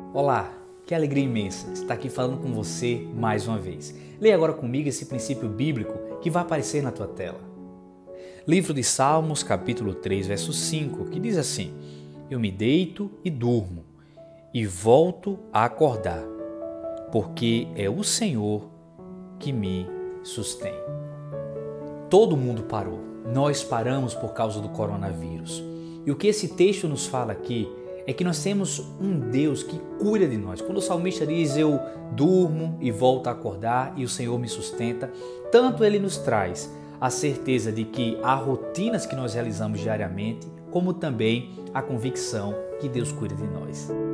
Olá, que alegria imensa estar aqui falando com você mais uma vez. Leia agora comigo esse princípio bíblico que vai aparecer na tua tela. Livro de Salmos, capítulo 3, verso 5, que diz assim: Eu me deito e durmo, e volto a acordar, porque é o Senhor que me sustém. Todo mundo parou. Nós paramos por causa do coronavírus. E o que esse texto nos fala aqui é que nós temos um Deus que cuida de nós. Quando o salmista diz, eu durmo e volto a acordar e o Senhor me sustenta, tanto Ele nos traz a certeza de que há rotinas que nós realizamos diariamente, como também a convicção que Deus cuida de nós.